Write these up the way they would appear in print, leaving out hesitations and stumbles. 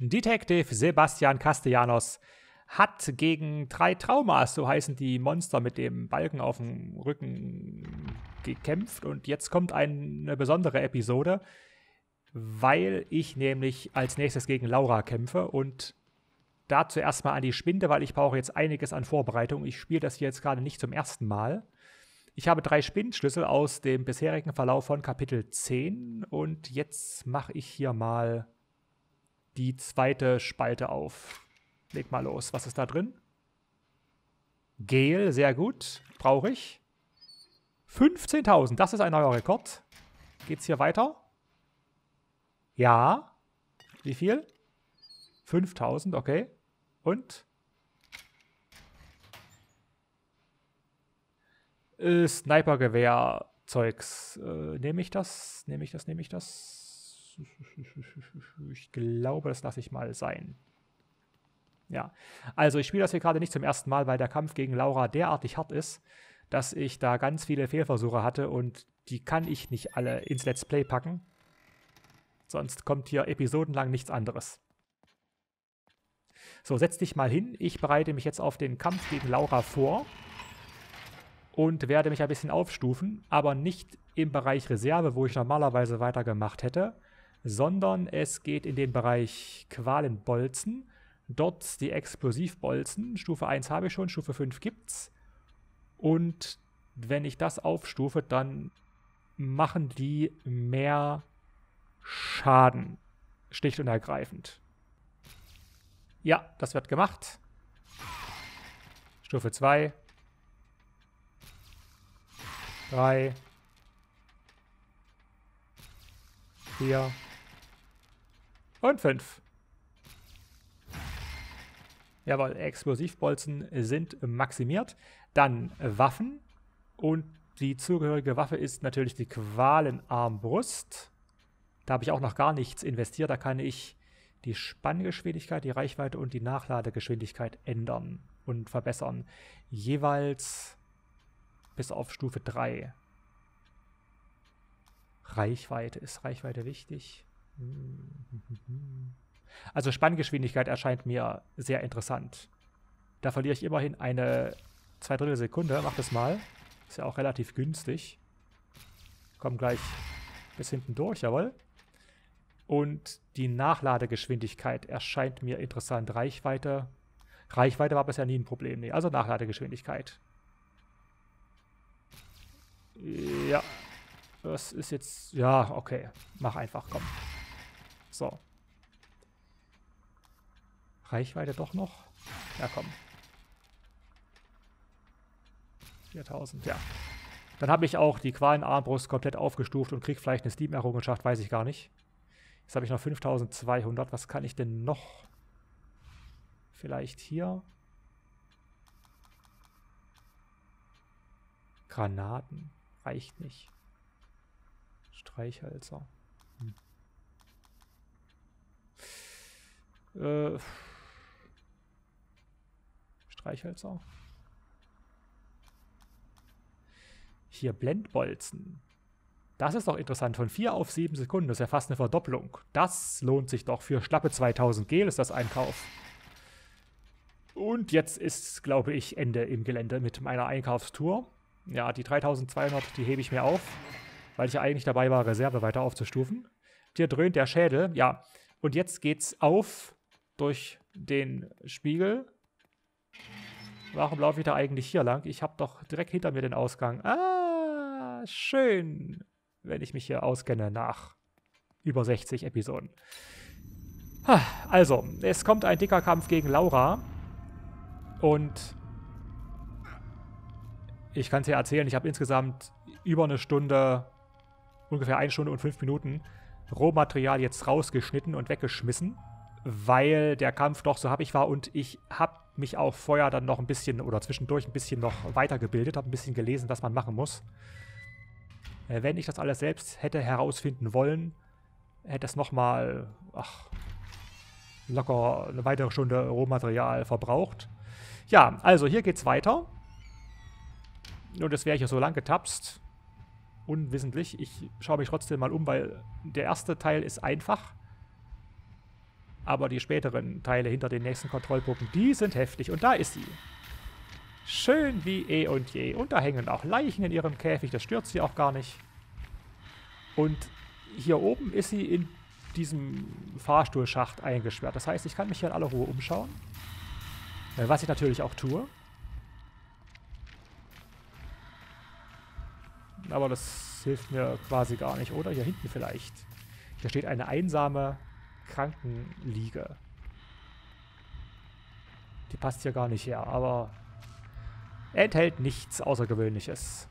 Detective Sebastian Castellanos hat gegen 3 Traumas, so heißen die Monster mit dem Balken auf dem Rücken, gekämpft. Und jetzt kommt eine besondere Episode, weil ich nämlich als nächstes gegen Laura kämpfe. Und dazu erstmal an die Spinde, weil ich brauche jetzt einiges an Vorbereitung. Ich spiele das hier jetzt gerade nicht zum ersten Mal. Ich habe 3 Spindenschlüssel aus dem bisherigen Verlauf von Kapitel 10. Und jetzt mache ich hier mal die zweite Spalte auf. Leg mal los. Was ist da drin? Gel, sehr gut. Brauche ich. 15.000, das ist ein neuer Rekord. Geht's hier weiter? Ja. Wie viel? 5.000, okay. Und? Snipergewehr-Zeugs. Nehme ich das? Nehme ich das? Nehme ich das? Ich glaube, das lasse ich mal sein. Ja, also ich spiele das hier gerade nicht zum ersten Mal, weil der Kampf gegen Laura derartig hart ist, dass ich da ganz viele Fehlversuche hatte und die kann ich nicht alle ins Let's Play packen. Sonst kommt hier episodenlang nichts anderes. So, setz dich mal hin. Ich bereite mich jetzt auf den Kampf gegen Laura vor und werde mich ein bisschen aufstufen, aber nicht im Bereich Reserve, wo ich normalerweise weitergemacht hätte, sondern es geht in den Bereich Qualenbolzen. Dort die Explosivbolzen. Stufe 1 habe ich schon, Stufe 5 gibt's. Und wenn ich das aufstufe, dann machen die mehr Schaden. Schlicht und ergreifend. Ja, das wird gemacht. Stufe 2. 3. 4. Und 5. Jawohl, Explosivbolzen sind maximiert. Dann Waffen. Und die zugehörige Waffe ist natürlich die Qualenarmbrust. Da habe ich auch noch gar nichts investiert. Da kann ich die Spanngeschwindigkeit, die Reichweite und die Nachladegeschwindigkeit ändern und verbessern. Jeweils bis auf Stufe 3. Reichweite. Ist Reichweite wichtig? Also Spanngeschwindigkeit erscheint mir sehr interessant. Da verliere ich immerhin eine 2/3 Sekunde. Mach das mal. Ist ja auch relativ günstig. Komm gleich bis hinten durch, jawohl. Und die Nachladegeschwindigkeit erscheint mir interessant. Reichweite war bisher nie ein Problem. Nee, also Nachladegeschwindigkeit. Ja. Das ist jetzt... Ja, okay. Mach einfach, komm. So. Reichweite doch noch? Ja, komm. 4.000, ja. Dann habe ich auch die Qualenarmbrust komplett aufgestuft und kriege vielleicht eine Steam-Errungenschaft, weiß ich gar nicht. Jetzt habe ich noch 5.200. Was kann ich denn noch? Vielleicht hier? Granaten. Reicht nicht. Streichhölzer. Streichhölzer. Hier Blendbolzen. Das ist doch interessant. Von 4 auf 7 Sekunden. Das ist ja fast eine Verdopplung. Das lohnt sich doch. Für schlappe 2.000 Gel ist das ein Kauf. Und jetzt ist, glaube ich, Ende im Gelände mit meiner Einkaufstour. Ja, die 3.200, die hebe ich mir auf, weil ich ja eigentlich dabei war, Reserve weiter aufzustufen. Hier dröhnt der Schädel. Ja, und jetzt geht's auf durch den Spiegel. Warum laufe ich da eigentlich hier lang? Ich habe doch direkt hinter mir den Ausgang. Ah, schön, wenn ich mich hier auskenne nach über 60 Episoden. Also, es kommt ein dicker Kampf gegen Laura. Und ich kann es dir erzählen, ich habe insgesamt über eine Stunde, ungefähr 1 Stunde und 5 Minuten Rohmaterial jetzt rausgeschnitten und weggeschmissen, weil der Kampf doch so happig war und ich habe mich auch vorher dann noch ein bisschen oder zwischendurch ein bisschen noch weitergebildet, habe ein bisschen gelesen, was man machen muss. Wenn ich das alles selbst hätte herausfinden wollen, hätte es nochmal locker eine weitere Stunde Rohmaterial verbraucht. Ja, also hier geht's weiter. Und das wäre hier so lang getapst. Unwissentlich. Ich schaue mich trotzdem mal um, weil der erste Teil ist einfach. Aber die späteren Teile hinter den nächsten Kontrollpunkten, die sind heftig. Und da ist sie. Schön wie eh und je. Und da hängen auch Leichen in ihrem Käfig. Das stört sie auch gar nicht. Und hier oben ist sie in diesem Fahrstuhlschacht eingesperrt. Das heißt, ich kann mich hier in aller Ruhe umschauen. Was ich natürlich auch tue. Aber das hilft mir quasi gar nicht, oder? Hier hinten vielleicht. Hier steht eine einsame Krankenliege. Die passt hier gar nicht her, aber enthält nichts Außergewöhnliches.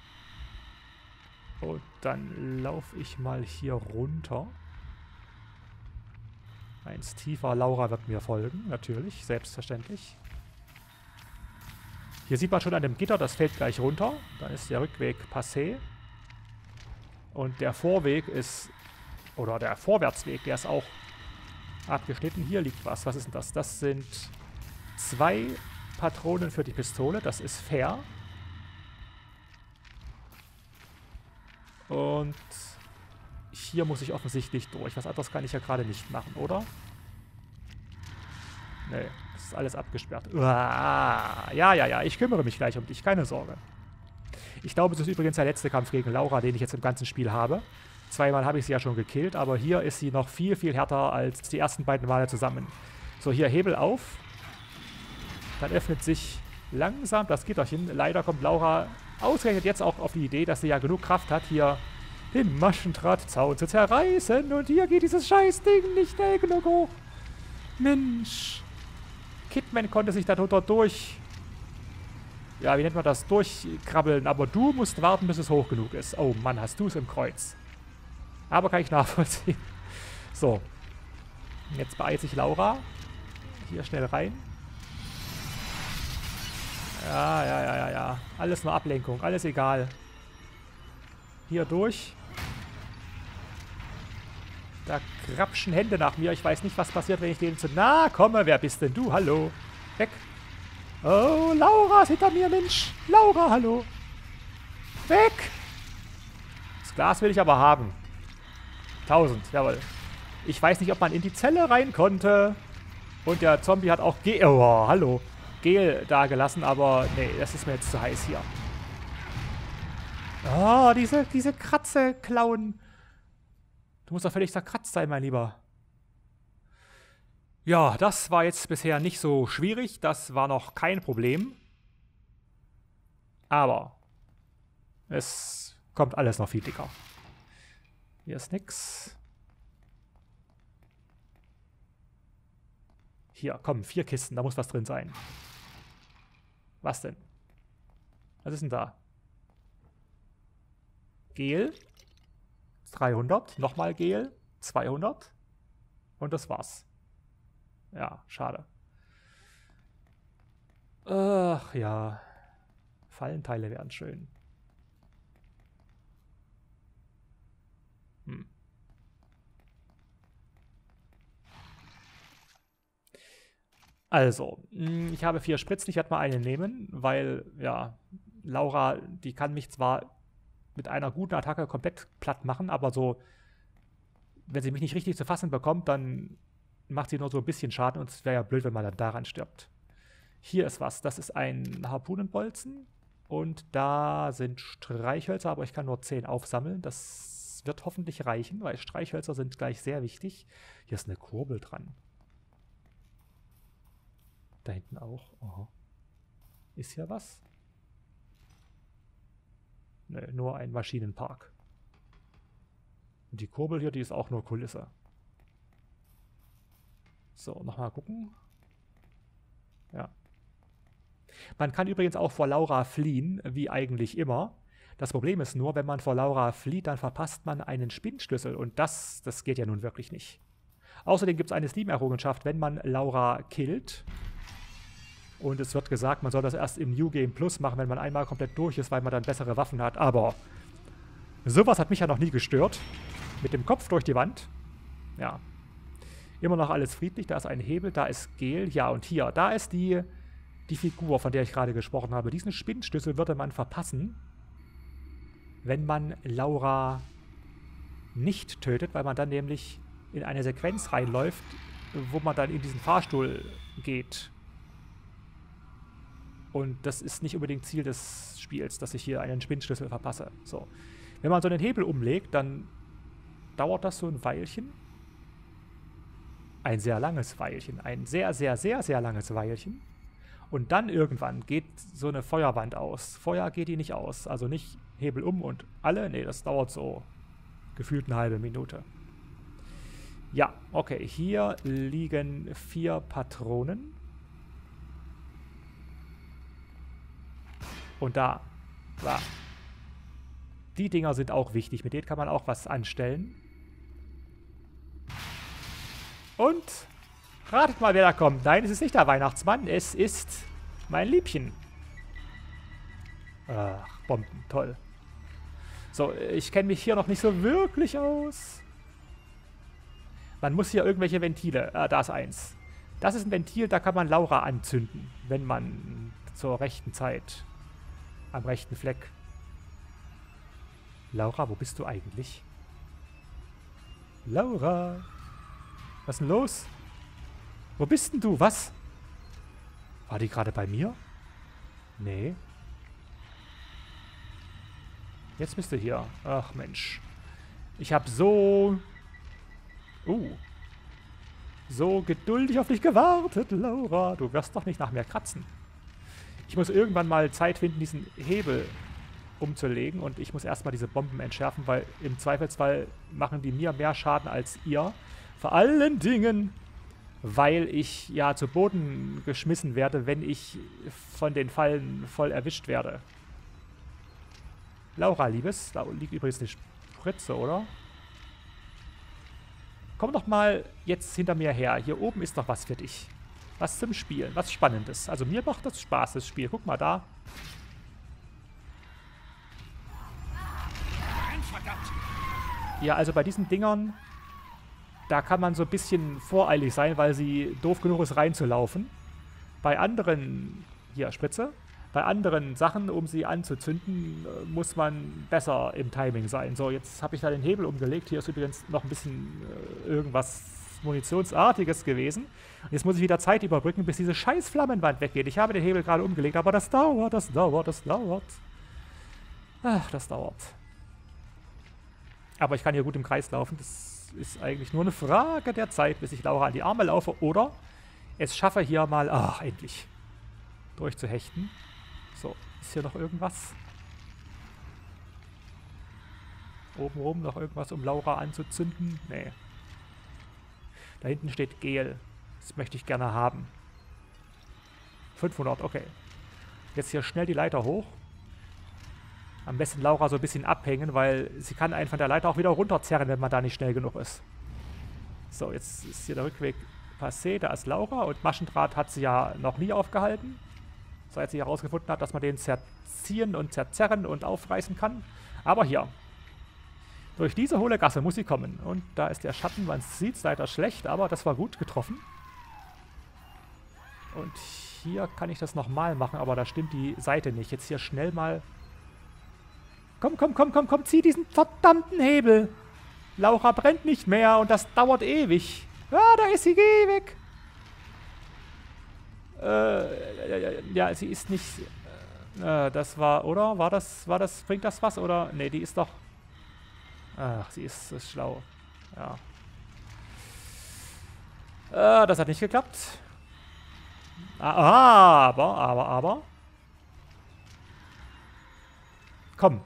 Und dann laufe ich mal hier runter. Eins tiefer. Laura wird mir folgen, natürlich, selbstverständlich. Hier sieht man schon an dem Gitter, das fällt gleich runter. Dann ist der Rückweg passé. Und der Vorweg ist, oder der Vorwärtsweg, der ist auch abgeschnitten. Hier liegt was. Was ist denn das? Das sind 2 Patronen für die Pistole. Das ist fair. Und hier muss ich offensichtlich durch. Was anderes kann ich ja gerade nicht machen, oder? Nee, das ist alles abgesperrt. Uah, ja, ich kümmere mich gleich um dich, keine Sorge. Ich glaube, es ist übrigens der letzte Kampf gegen Laura, den ich jetzt im ganzen Spiel habe. 2-mal habe ich sie ja schon gekillt, aber hier ist sie noch viel, viel härter als die ersten beiden Male zusammen. So, hier Hebel auf. Dann öffnet sich langsam das Gitterchen. Leider kommt Laura ausgerechnet jetzt auch auf die Idee, dass sie ja genug Kraft hat, hier den Maschendrahtzaun zu zerreißen. Und hier geht dieses Scheißding nicht schnell genug hoch. Mensch. Kidman konnte sich darunter durch... Ja, wie nennt man das? Durchkrabbeln. Aber du musst warten, bis es hoch genug ist. Oh Mann, hast du es im Kreuz. Aber kann ich nachvollziehen. So. Jetzt beeilt sich Laura. Hier schnell rein. Ja. Alles nur Ablenkung. Alles egal. Hier durch. Da krapschen Hände nach mir. Ich weiß nicht, was passiert, wenn ich denen zu nahe komme. Wer bist denn du? Hallo. Weg. Oh, Laura ist hinter mir, Mensch. Laura, hallo. Weg. Das Glas will ich aber haben. 1000, jawohl. Ich weiß nicht, ob man in die Zelle rein konnte. Und der Zombie hat auch hallo. Gel da gelassen, aber nee, das ist mir jetzt zu heiß hier. Oh, diese Kratze-Klauen. Du musst doch völlig zerkratzt sein, mein Lieber. Ja, das war jetzt bisher nicht so schwierig. Das war noch kein Problem. Aber es kommt alles noch viel dicker. Hier ist nix. Hier, komm, 4 Kisten, da muss was drin sein. Was denn? Was ist denn da? Gel. 300. Nochmal Gel. 200. Und das war's. Ja, schade. Ach ja. Fallenteile wären schön. Also, ich habe 4 Spritzen. Ich werde mal eine nehmen, weil, ja, Laura, die kann mich zwar mit einer guten Attacke komplett platt machen, aber so, wenn sie mich nicht richtig zu fassen bekommt, dann macht sie nur so ein bisschen Schaden und es wäre ja blöd, wenn man dann daran stirbt. Hier ist was. Das ist ein Harpunenbolzen und da sind Streichhölzer, aber ich kann nur 10 aufsammeln. Das wird hoffentlich reichen, weil Streichhölzer sind gleich sehr wichtig. Hier ist eine Kurbel dran. Da hinten auch. Aha. Ist hier was? Nö, nur ein Maschinenpark. Und die Kurbel hier, die ist auch nur Kulisse. So, nochmal gucken. Ja. Man kann übrigens auch vor Laura fliehen, wie eigentlich immer. Das Problem ist nur, wenn man vor Laura flieht, dann verpasst man einen Spinnschlüssel. Und das geht ja nun wirklich nicht. Außerdem gibt es eine Steam-Errungenschaft, wenn man Laura killt. Und es wird gesagt, man soll das erst im New Game Plus machen, wenn man einmal komplett durch ist, weil man dann bessere Waffen hat. Aber sowas hat mich ja noch nie gestört. Mit dem Kopf durch die Wand. Ja. Immer noch alles friedlich. Da ist ein Hebel, da ist Gel. Ja, und hier, da ist die Figur, von der ich gerade gesprochen habe. Diesen Spinnschlüssel würde man verpassen, wenn man Laura nicht tötet, weil man dann nämlich in eine Sequenz reinläuft, wo man dann in diesen Fahrstuhl geht. Und das ist nicht unbedingt Ziel des Spiels, dass ich hier einen Spinnschlüssel verpasse. So. Wenn man so einen Hebel umlegt, dann dauert das so ein Weilchen. Ein sehr langes Weilchen. Ein sehr, sehr, sehr, sehr langes Weilchen. Und dann irgendwann geht so eine Feuerwand aus. Feuer geht die nicht aus. Also nicht Hebel um und alle. Nee, das dauert so gefühlt eine halbe Minute. Ja, okay. Hier liegen 4 Patronen. Und da. Die Dinger sind auch wichtig. Mit denen kann man auch was anstellen. Und ratet mal, wer da kommt. Nein, es ist nicht der Weihnachtsmann. Es ist mein Liebchen. Ach, Bomben. Toll. So, ich kenne mich hier noch nicht so wirklich aus. Man muss hier irgendwelche Ventile. Da ist eins. Das ist ein Ventil, da kann man Laura anzünden, wenn man zur rechten Zeit am rechten Fleck. Laura, wo bist du eigentlich? Laura. Was ist denn los? Wo bist denn du? Was? War die gerade bei mir? Nee. Jetzt bist du hier. Ach Mensch. Ich habe so geduldig auf dich gewartet, Laura. Du wirst doch nicht nach mir kratzen. Ich muss irgendwann mal Zeit finden, diesen Hebel umzulegen. Und ich muss erstmal diese Bomben entschärfen, weil im Zweifelsfall machen die mir mehr Schaden als ihr. Vor allen Dingen, weil ich ja zu Boden geschmissen werde, wenn ich von den Fallen voll erwischt werde. Laura, Liebes, da liegt übrigens eine Spritze, oder? Komm doch mal jetzt hinter mir her. Hier oben ist noch was für dich. Was zum Spielen, was Spannendes. Also mir macht das Spaß, das Spiel. Guck mal da. Ja, also bei diesen Dingern, da kann man so ein bisschen voreilig sein, weil sie doof genug ist, reinzulaufen. Bei anderen, hier, Spritze. Bei anderen Sachen, um sie anzuzünden, muss man besser im Timing sein. So, jetzt habe ich da den Hebel umgelegt. Hier ist übrigens noch ein bisschen irgendwas Munitionsartiges gewesen. Und jetzt muss ich wieder Zeit überbrücken, bis diese scheiß Flammenwand weggeht. Ich habe den Hebel gerade umgelegt, aber das dauert, das dauert, das dauert. Ach, das dauert. Aber ich kann hier gut im Kreis laufen. Das ist eigentlich nur eine Frage der Zeit, bis ich Laura an die Arme laufe oder es schaffe, hier mal, ach, endlich durchzuhechten. So, ist hier noch irgendwas? Obenrum noch irgendwas, um Laura anzuzünden? Nee. Da hinten steht Gel. Das möchte ich gerne haben. 500, okay. Jetzt hier schnell die Leiter hoch. Am besten Laura so ein bisschen abhängen, weil sie kann einen von der Leiter auch wieder runterzerren, wenn man da nicht schnell genug ist. So, jetzt ist hier der Rückweg passé. Da ist Laura und Maschendraht hat sie ja noch nie aufgehalten. Seit sie herausgefunden hat, dass man den zerziehen und zerzerren und aufreißen kann. Aber hier. Durch diese hohle Gasse muss sie kommen. Und da ist der Schatten, man sieht es leider schlecht, aber das war gut getroffen. Und hier kann ich das nochmal machen, aber da stimmt die Seite nicht. Jetzt hier schnell mal... Komm, komm, komm, komm, komm, zieh diesen verdammten Hebel. Laura brennt nicht mehr und das dauert ewig. Ah, da ist sie, geh weg. Ja, sie ist nicht... das war, oder? War das, bringt das was? Oder? Nee, die ist doch... Ach, sie ist schlau. Ja. Das hat nicht geklappt. Aber... Komm.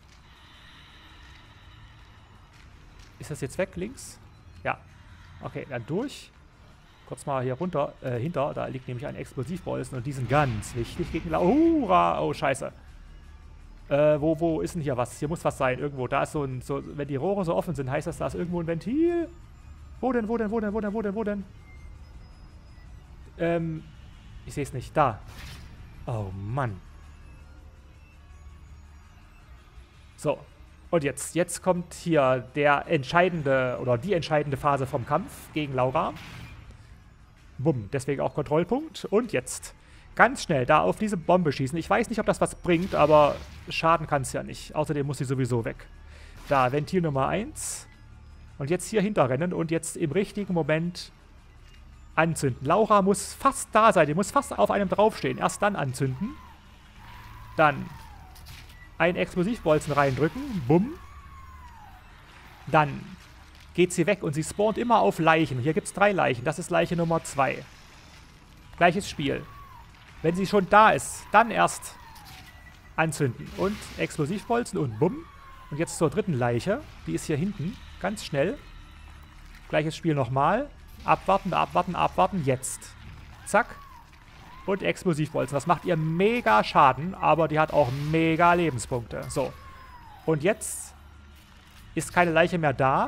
Ist das jetzt weg, links? Ja. Okay, dann durch. Kurz mal hier runter, hinter. Da liegt nämlich ein Explosivbolzen und die sind ganz wichtig gegen Laura. Oh, scheiße. Wo ist denn hier was? Hier muss was sein, irgendwo. Da ist so ein, wenn die Rohre so offen sind, heißt das, da ist irgendwo ein Ventil. Wo denn? Ich sehe es nicht. Da. Oh, Mann. So. Und jetzt kommt hier der entscheidende, oder die entscheidende Phase vom Kampf gegen Laura. Bumm, deswegen auch Kontrollpunkt. Und jetzt ganz schnell da auf diese Bombe schießen. Ich weiß nicht, ob das was bringt, aber schaden kann es ja nicht. Außerdem muss sie sowieso weg. Da, Ventil Nummer 1. Und jetzt hier hinterrennen und jetzt im richtigen Moment Anzünden. Laura muss fast da sein. Die muss fast auf einem draufstehen. Erst dann anzünden. Dann einen Explosivbolzen reindrücken. Bumm. Dann geht sie weg und sie spawnt immer auf Leichen. Hier gibt es 3 Leichen. Das ist Leiche Nummer 2. Gleiches Spiel. Wenn sie schon da ist, dann erst anzünden. Und Explosivbolzen und bumm. Und jetzt zur dritten Leiche. Die ist hier hinten. Ganz schnell. Gleiches Spiel nochmal. Abwarten, abwarten, abwarten. Jetzt. Zack. Und Explosivbolzen. Das macht ihr mega Schaden, aber die hat auch mega Lebenspunkte. So. Und jetzt ist keine Leiche mehr da.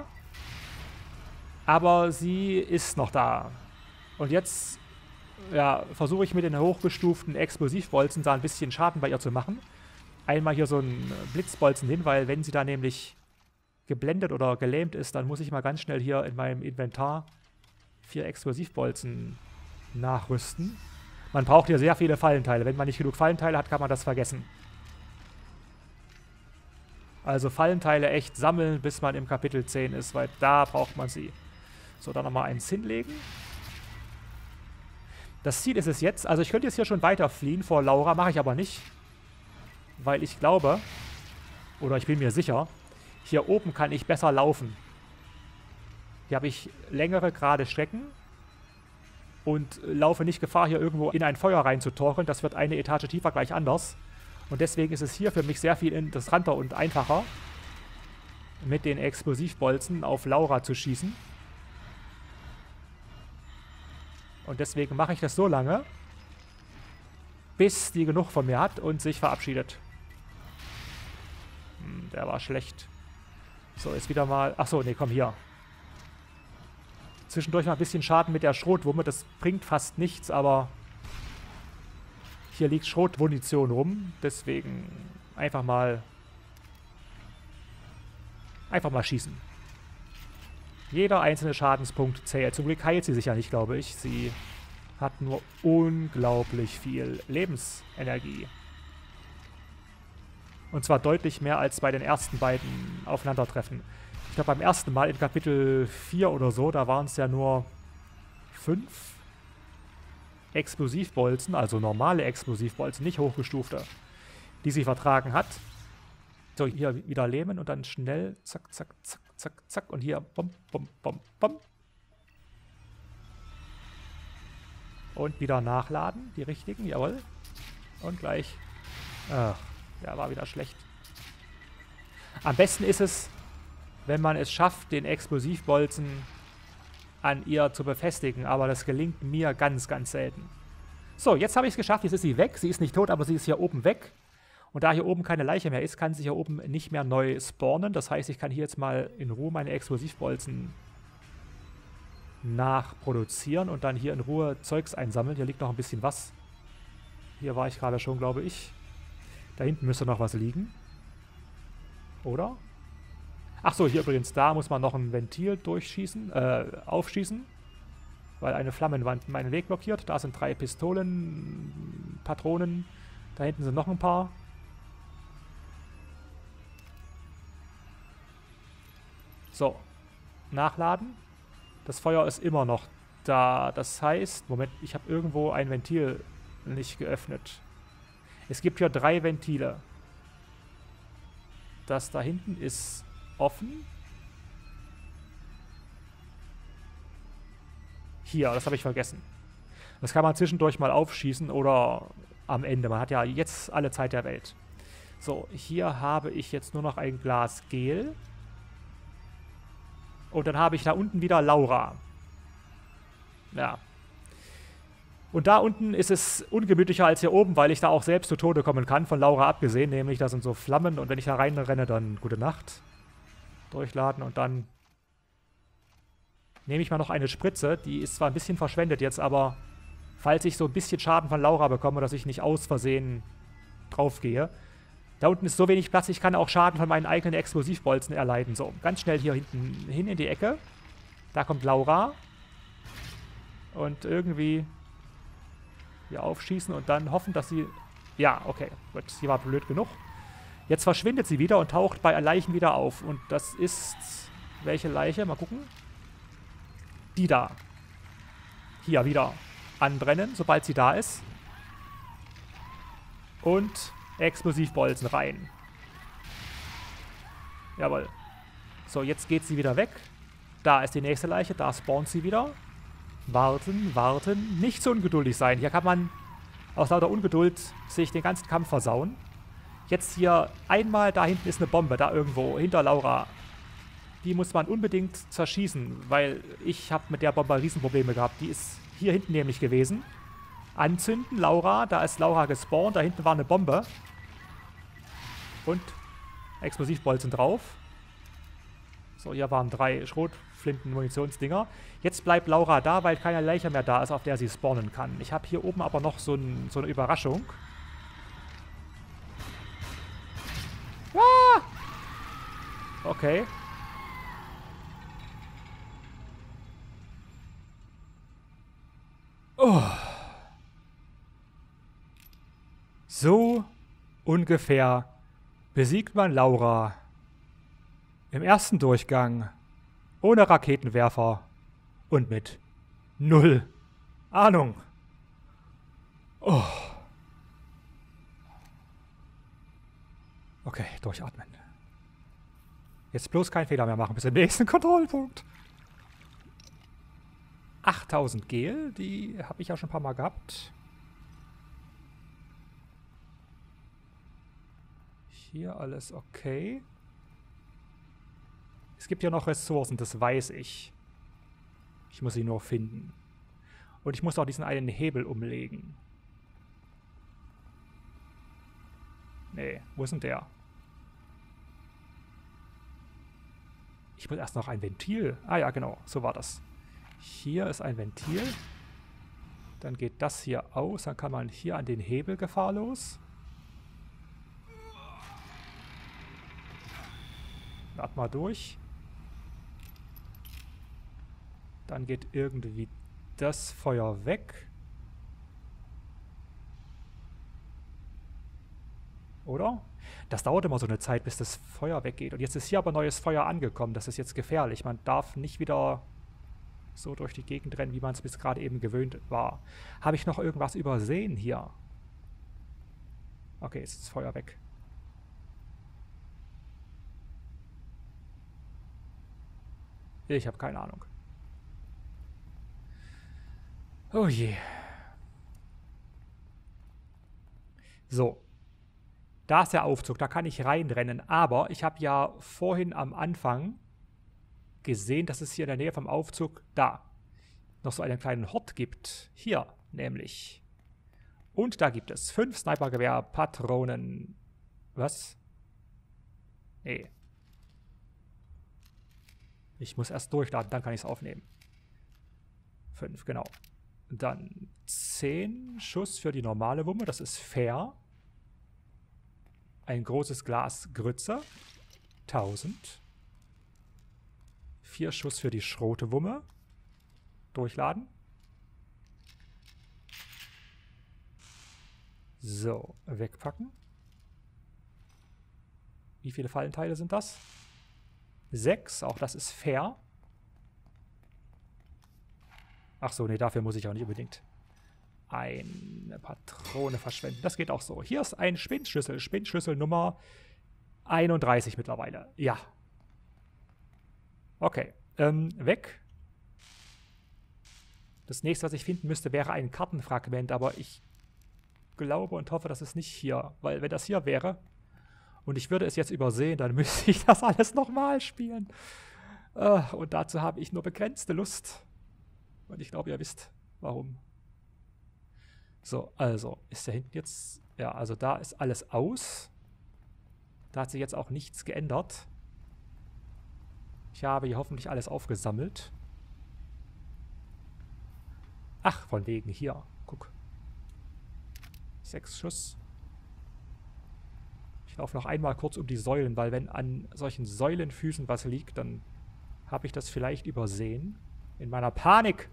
Aber sie ist noch da. Und jetzt ja, versuche ich mit den hochgestuften Explosivbolzen da ein bisschen Schaden bei ihr zu machen. Einmal hier so einen Blitzbolzen hin, weil wenn sie da nämlich geblendet oder gelähmt ist, dann muss ich mal ganz schnell hier in meinem Inventar 4 Explosivbolzen nachrüsten. Man braucht hier sehr viele Fallenteile. Wenn man nicht genug Fallenteile hat, kann man das vergessen. Also Fallenteile echt sammeln, bis man im Kapitel 10 ist, weil da braucht man sie. So, dann nochmal eins hinlegen. Das Ziel ist es jetzt, also ich könnte jetzt hier schon weiter fliehen vor Laura, mache ich aber nicht. Weil ich glaube, oder ich bin mir sicher, hier oben kann ich besser laufen. Hier habe ich längere, gerade Strecken und laufe nicht Gefahr, hier irgendwo in ein Feuer reinzutorkeln. Das wird eine Etage tiefer gleich anders. Und deswegen ist es hier für mich sehr viel interessanter und einfacher, mit den Explosivbolzen auf Laura zu schießen. Und deswegen mache ich das so lange, bis die genug von mir hat und sich verabschiedet. Der war schlecht. So, jetzt wieder mal... Achso, nee, komm hier. Zwischendurch mal ein bisschen Schaden mit der Schrotwumme. Das bringt fast nichts, aber... Hier liegt Schrotmunition rum. Deswegen einfach mal... Einfach mal schießen. Jeder einzelne Schadenspunkt zählt. Zum Glück heilt sie sich ja nicht, glaube ich. Sie hat nur unglaublich viel Lebensenergie. Und zwar deutlich mehr als bei den ersten beiden Aufeinandertreffen. Ich glaube, beim ersten Mal in Kapitel 4 oder so, da waren es ja nur 5 Explosivbolzen, also normale Explosivbolzen, nicht hochgestufte, die sie vertragen hat. So, hier wieder lähmen und dann schnell zack, zack, zack, zack, zack und hier bom, bom, bom, bom. Und wieder nachladen, die richtigen, jawohl. Und gleich. Ach, der war wieder schlecht. Am besten ist es, wenn man es schafft, den Explosivbolzen an ihr zu befestigen, aber das gelingt mir ganz, ganz selten. So, jetzt habe ich es geschafft, jetzt ist sie weg. Sie ist nicht tot, aber sie ist hier oben weg. Und da hier oben keine Leiche mehr ist, kann sie hier oben nicht mehr neu spawnen. Das heißt, ich kann hier jetzt mal in Ruhe meine Explosivbolzen nachproduzieren und dann hier in Ruhe Zeugs einsammeln. Hier liegt noch ein bisschen was. Hier war ich gerade schon, glaube ich. Da hinten müsste noch was liegen. Oder? Achso, hier übrigens, da muss man noch ein Ventil durchschießen, aufschießen. Weil eine Flammenwand meinen Weg blockiert. Da sind 3 Pistolen, Patronen. Da hinten sind noch ein paar. So, nachladen. Das Feuer ist immer noch da. Das heißt, Moment, ich habe irgendwo ein Ventil nicht geöffnet. Es gibt hier 3 Ventile. Das da hinten ist offen. Hier, das habe ich vergessen. Das kann man zwischendurch mal aufschießen oder am Ende. Man hat ja jetzt alle Zeit der Welt. So, hier habe ich jetzt nur noch ein Glas Gel. Und dann habe ich da unten wieder Laura. Ja. Und da unten ist es ungemütlicher als hier oben, weil ich da auch selbst zu Tode kommen kann, von Laura abgesehen. Nämlich, da sind so Flammen und wenn ich da reinrenne, dann gute Nacht. Durchladen und dann nehme ich mal noch eine Spritze. Die ist zwar ein bisschen verschwendet jetzt, aber falls ich so ein bisschen Schaden von Laura bekomme, dass ich nicht aus Versehen draufgehe. Da unten ist so wenig Platz, ich kann auch Schaden von meinen eigenen Explosivbolzen erleiden. So, ganz schnell hier hinten hin in die Ecke. Da kommt Laura. Und irgendwie hier aufschießen und dann hoffen, dass sie... Ja, okay, gut, sie war blöd genug. Jetzt verschwindet sie wieder und taucht bei Leichen wieder auf. Und das ist... Welche Leiche? Mal gucken. Die da. hier wieder anbrennen, sobald sie da ist. Und Explosivbolzen rein. Jawohl. So, jetzt geht sie wieder weg. Da ist die nächste Leiche, da spawnt sie wieder. Warten, warten. Nicht so ungeduldig sein. Hier kann man aus lauter Ungeduld sich den ganzen Kampf versauen. Jetzt hier einmal, da hinten ist eine Bombe, da irgendwo, hinter Laura. Die muss man unbedingt zerschießen, weil ich habe mit der Bombe Riesenprobleme gehabt. Die ist hier hinten nämlich gewesen. Anzünden, Laura, da ist Laura gespawnt, da hinten war eine Bombe. Und Explosivbolzen drauf. So, hier waren 3 Schrotflinten-Munitionsdinger. Jetzt bleibt Laura da, weil keine Leiche mehr da ist, auf der sie spawnen kann. Ich habe hier oben aber noch so eine Überraschung. Ah! Okay. Oh. So ungefähr besiegt man Laura im ersten Durchgang ohne Raketenwerfer und mit 0 Ahnung. Oh. Okay, durchatmen. Jetzt bloß keinen Fehler mehr machen bis zum nächsten Kontrollpunkt. 8000 Gel, die habe ich ja schon ein paar Mal gehabt. Hier alles okay. Es gibt ja noch Ressourcen, das weiß ich. Ich muss sie nur finden. Und ich muss auch diesen einen Hebel umlegen. Nee, wo ist denn der? Ich muss erst noch ein Ventil. Ah ja, genau, so war das. Hier ist ein Ventil. Dann geht das hier aus. Dann kann man hier an den Hebel gefahrlos. Wart mal durch. Dann geht irgendwie das Feuer weg. Oder? Das dauert immer so eine Zeit, bis das Feuer weggeht. Und jetzt ist hier aber neues Feuer angekommen. Das ist jetzt gefährlich. Man darf nicht wieder so durch die Gegend rennen, wie man es bis gerade eben gewöhnt war. Habe ich noch irgendwas übersehen hier? Okay, jetzt ist das Feuer weg. Ich habe keine Ahnung. Oh je. So. Da ist der Aufzug, da kann ich reinrennen. Aber ich habe ja vorhin am Anfang gesehen, dass es hier in der Nähe vom Aufzug da noch so einen kleinen Hort gibt. Hier nämlich. Und da gibt es 5 Snipergewehr-Patronen. Was? Nee. Ich muss erst durchladen, dann kann ich es aufnehmen. 5, genau. Dann 10 Schuss für die normale Wumme, das ist fair. Ein großes Glas Grütze. 1000. 4 Schuss für die schrote Wumme. Durchladen. So, wegpacken. Wie viele Fallenteile sind das? 6, auch das ist fair. Ach so, nee, dafür muss ich auch nicht unbedingt eine Patrone verschwenden. Das geht auch so. Hier ist ein Spindschlüssel. Spindschlüssel Nummer 31 mittlerweile. Ja. Okay. Weg. Das nächste, was ich finden müsste, wäre ein Kartenfragment, aber ich glaube und hoffe, dass es nicht hier, weil wenn das hier wäre und ich würde es jetzt übersehen, dann müsste ich das alles nochmal spielen. Und dazu habe ich nur begrenzte Lust. Und ich glaube, ihr wisst, warum. So, also, ist da hinten jetzt... Ja, also da ist alles aus. Da hat sich jetzt auch nichts geändert. Ich habe hier hoffentlich alles aufgesammelt. Ach, von wegen hier. Guck. 6 Schuss. Ich laufe noch einmal kurz um die Säulen, weil wenn an solchen Säulenfüßen was liegt, dann habe ich das vielleicht übersehen. In meiner Panik.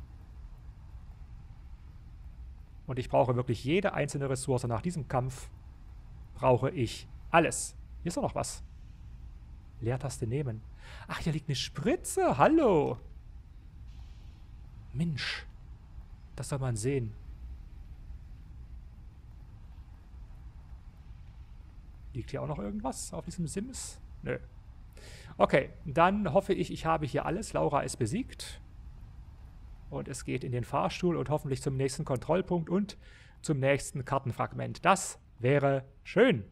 Und ich brauche wirklich jede einzelne Ressource. Nach diesem Kampf brauche ich alles. Hier ist doch noch was. Leertaste nehmen. Ach, hier liegt eine Spritze. Hallo. Mensch. Das soll man sehen. Liegt hier auch noch irgendwas auf diesem Sims? Nö. Okay, dann hoffe ich, ich habe hier alles. Laura ist besiegt. Und es geht in den Fahrstuhl und hoffentlich zum nächsten Kontrollpunkt und zum nächsten Kartenfragment. Das wäre schön.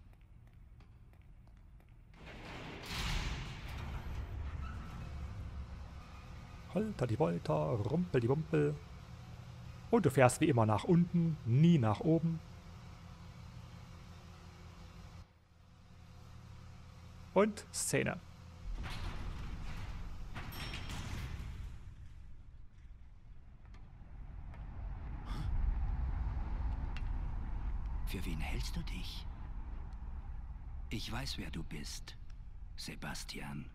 Holter die Wolter, rumpel die Wumpel. Und du fährst wie immer nach unten, nie nach oben. Und Szene. Für wen hältst du dich? Ich weiß, wer du bist, Sebastian.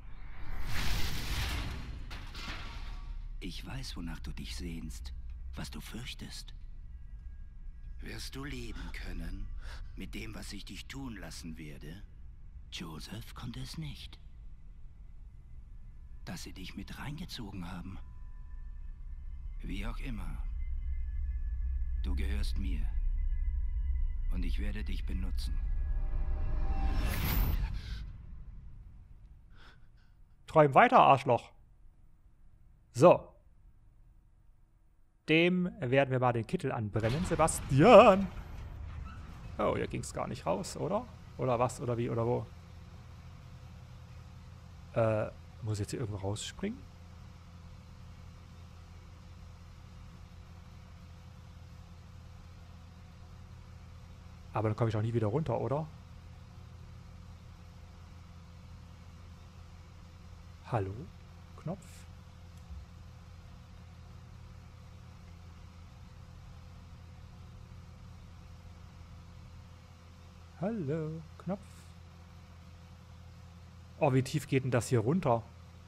Ich weiß, wonach du dich sehnst, was du fürchtest. Wirst du leben können mit dem, was ich dich tun lassen werde? Joseph konnte es nicht. Dass sie dich mit reingezogen haben. Wie auch immer. Du gehörst mir. Und ich werde dich benutzen. Träum weiter, Arschloch. So. Dem werden wir mal den Kittel anbrennen, Sebastian. Oh, hier ging es gar nicht raus, oder? Oder was, oder wie, oder wo? Muss ich jetzt hier irgendwo rausspringen? Aber dann komme ich auch nie wieder runter, oder? Hallo? Knopf? Hallo? Knopf? Oh, wie tief geht denn das hier runter?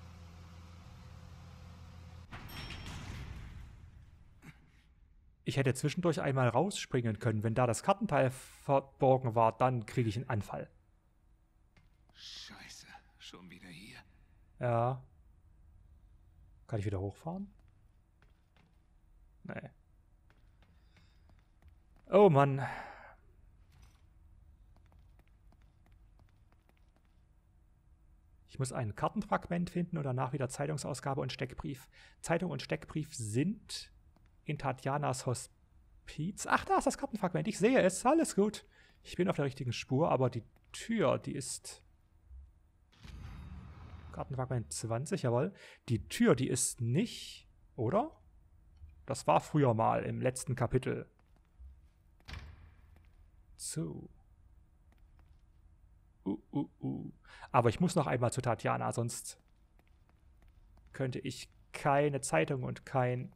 Ich hätte zwischendurch einmal rausspringen können. Wenn da das Kartenteil verborgen war, dann kriege ich einen Anfall. Scheiße, schon wieder hier. Ja. Kann ich wieder hochfahren? Nee. Oh Mann. Ich muss ein Kartenfragment finden und danach wieder Zeitungsausgabe und Steckbrief. Zeitung und Steckbrief sind in Tatjanas Hospiz. Ach, da ist das Kartenfragment. Ich sehe es. Alles gut. Ich bin auf der richtigen Spur, aber die Tür, die ist... Kartenfragment 20, jawohl. Die Tür, die ist nicht... Oder? Das war früher mal im letzten Kapitel. So. Aber ich muss noch einmal zu Tatjana, sonst könnte ich keine Zeitung und keinen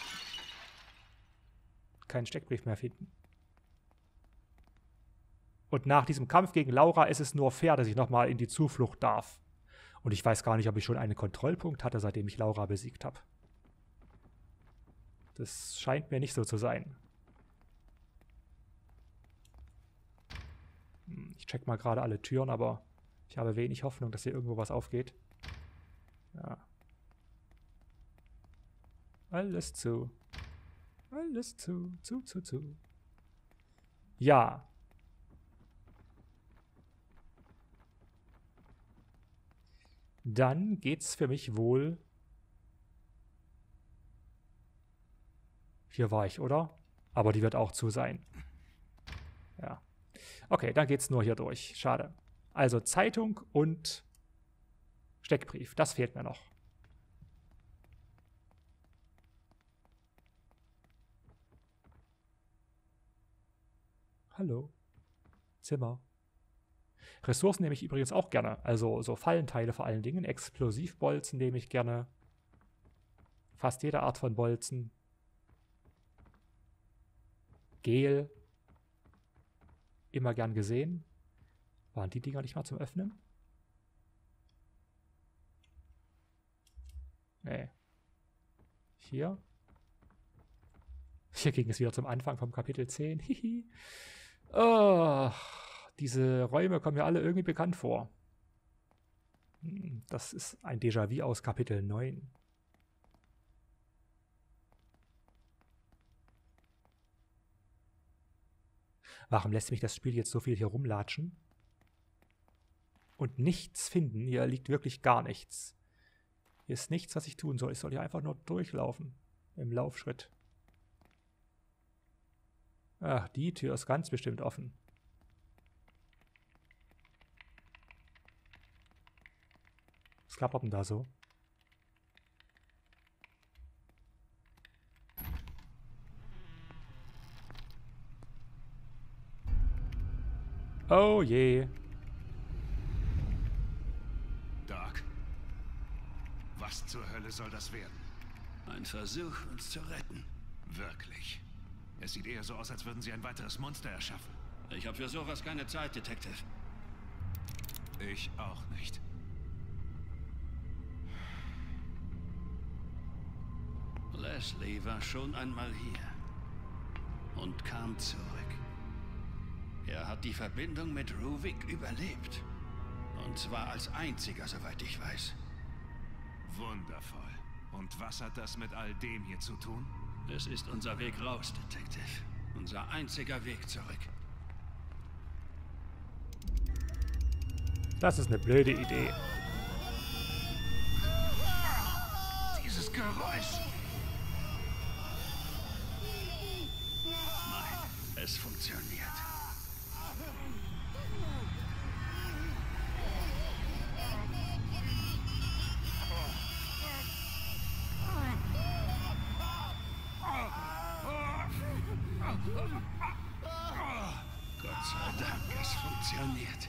Steckbrief mehr finden. Und nach diesem Kampf gegen Laura ist es nur fair, dass ich nochmal in die Zuflucht darf. Und ich weiß gar nicht, ob ich schon einen Kontrollpunkt hatte, seitdem ich Laura besiegt habe. Das scheint mir nicht so zu sein. Ich check mal gerade alle Türen, aber ich habe wenig Hoffnung, dass hier irgendwo was aufgeht. Ja. Alles zu. Alles zu. Zu. Ja. Dann geht's für mich wohl... Hier war ich, oder? Aber die wird auch zu sein. Ja. Okay, dann geht's nur hier durch. Schade. Also Zeitung und Steckbrief. Das fehlt mir noch. Hallo. Zimmer. Ressourcen nehme ich übrigens auch gerne. Also so Fallenteile vor allen Dingen. Explosivbolzen nehme ich gerne. Fast jede Art von Bolzen. Gel. Immer gern gesehen. Waren die Dinger nicht mal zum Öffnen? Nee. Hier. Hier ging es wieder zum Anfang vom Kapitel 10. Hihi. Oh, diese Räume kommen mir alle irgendwie bekannt vor. Das ist ein Déjà-vu aus Kapitel 9. Warum lässt mich das Spiel jetzt so viel hier rumlatschen? Und nichts finden. Hier liegt wirklich gar nichts. Hier ist nichts, was ich tun soll. Ich soll hier einfach nur durchlaufen. Im Laufschritt. Ach, die Tür ist ganz bestimmt offen. Was klappert denn da so? Oh je. Doc, was zur Hölle soll das werden? Ein Versuch, uns zu retten. Wirklich? Es sieht eher so aus, als würden Sie ein weiteres Monster erschaffen. Ich habe für sowas keine Zeit, Detective. Ich auch nicht. Leslie war schon einmal hier und kam zurück. Er hat die Verbindung mit Ruvik überlebt. Und zwar als einziger, soweit ich weiß. Wundervoll. Und was hat das mit all dem hier zu tun? Es ist unser Weg raus, Detective. Unser einziger Weg zurück. Das ist eine blöde Idee. Dieses Geräusch! Nein, es funktioniert. Gott sei Dank, es funktioniert.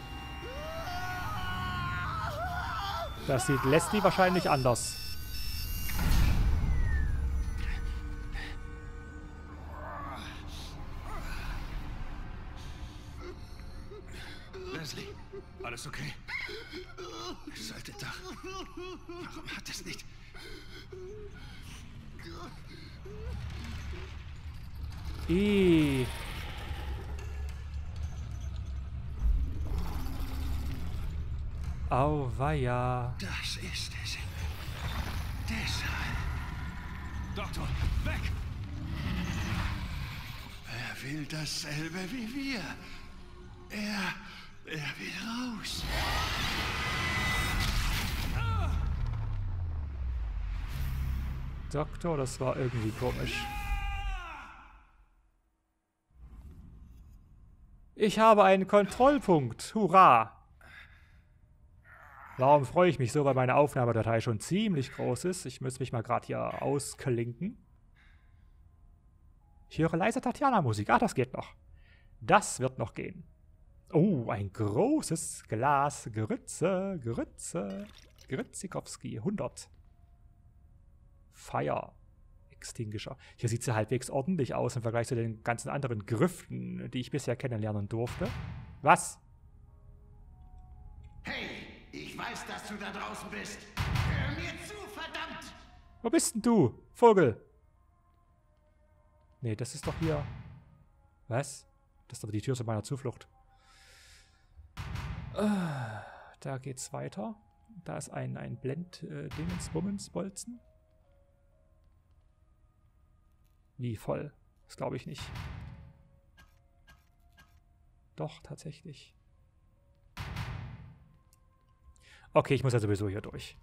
Das sieht Leslie wahrscheinlich anders. Leslie, alles okay? Es sollte doch. Warum hat es nicht? Auweia. Das ist es. Deshalb. Doktor, weg! Er will dasselbe wie wir. Er will raus. Doktor, das war irgendwie komisch. Ich habe einen Kontrollpunkt. Hurra! Warum freue ich mich so, weil meine Aufnahmedatei schon ziemlich groß ist? Ich muss mich mal gerade hier ausklinken. Ich höre leise Tatjana-Musik. Ah, das geht noch. Das wird noch gehen. Oh, ein großes Glas Grütze. Grützikowski, 100. Fire Extinguisher. Hier sieht sie halbwegs ordentlich aus im Vergleich zu den ganzen anderen Grüften, die ich bisher kennenlernen durfte. Was? Hey, ich weiß, dass du da draußen bist. Hör mir zu, verdammt! Wo bist denn du, Vogel? Nee, das ist doch hier... Was? Das ist aber die Tür zu meiner Zuflucht. Da geht's weiter. Da ist ein Blend-Dingensbummensbolzen. Wie voll? Das glaube ich nicht. Doch, tatsächlich. Okay, ich muss ja sowieso hier durch.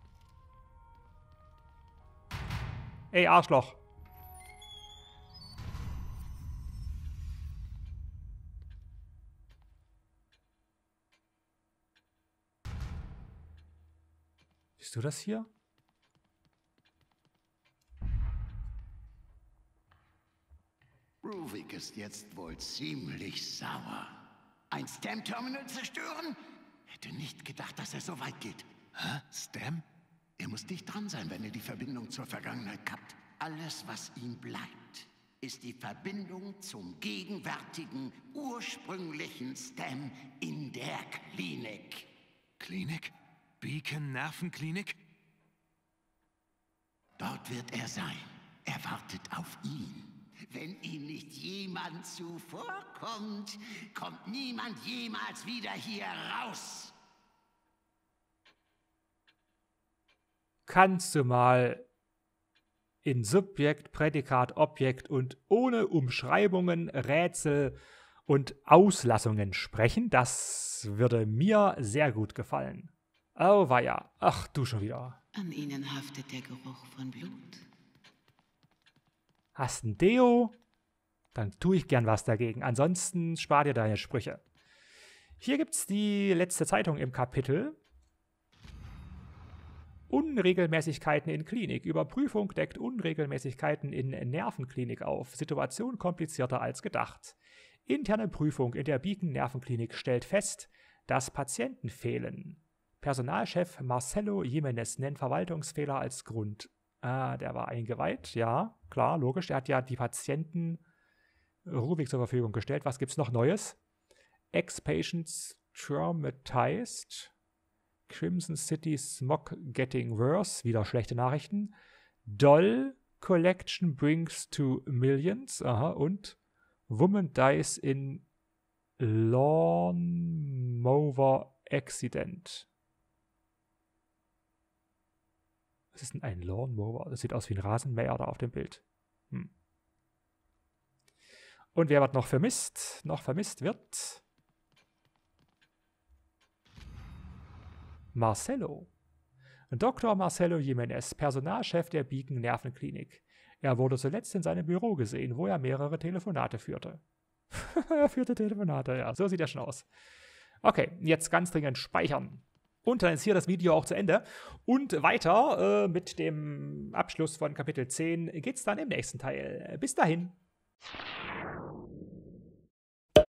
Ey, Arschloch! Siehst du das hier? Ruvik ist jetzt wohl ziemlich sauer. Ein Stam-Terminal zerstören? Hätte nicht gedacht, dass er so weit geht. Hä? Stam? Er muss dicht dran sein, wenn er die Verbindung zur Vergangenheit kappt. Alles, was ihm bleibt, ist die Verbindung zum gegenwärtigen, ursprünglichen Stam in der Klinik. Klinik? Beacon Nervenklinik? Dort wird er sein. Er wartet auf ihn. Wenn ihm nicht jemand zuvorkommt, kommt niemand jemals wieder hier raus. Kannst du mal in Subjekt, Prädikat, Objekt und ohne Umschreibungen, Rätsel und Auslassungen sprechen. Das würde mir sehr gut gefallen. Oh weia, ach du schon wieder. An ihnen haftet der Geruch von Blut. Hast ein Deo? Dann tue ich gern was dagegen. Ansonsten spar dir deine Sprüche. Hier gibt's die letzte Zeitung im Kapitel. Unregelmäßigkeiten in Klinik. Überprüfung deckt Unregelmäßigkeiten in Nervenklinik auf. Situation komplizierter als gedacht. Interne Prüfung in der Beacon Nervenklinik stellt fest, dass Patienten fehlen. Personalchef Marcelo Jimenez nennt Verwaltungsfehler als Grund. Der war eingeweiht, ja, klar, logisch. Er hat ja die Patienten Rubik zur Verfügung gestellt. Was gibt's noch Neues? Ex-Patients traumatized. Crimson City Smog getting worse. Wieder schlechte Nachrichten. Doll Collection brings to millions. Aha, und Woman dies in Lawnmower Accident. Was ist denn ein Lawnmower? Das sieht aus wie ein Rasenmäher da auf dem Bild. Und wer wird noch vermisst? Noch vermisst wird Marcelo. Dr. Marcelo Jimenez, Personalchef der Beacon Nervenklinik. Er wurde zuletzt in seinem Büro gesehen, wo er mehrere Telefonate führte. Er führte Telefonate, ja, so sieht er schon aus. Okay, jetzt ganz dringend speichern. Und dann ist hier das Video auch zu Ende. Und weiter mit dem Abschluss von Kapitel 10 geht's dann im nächsten Teil. Bis dahin.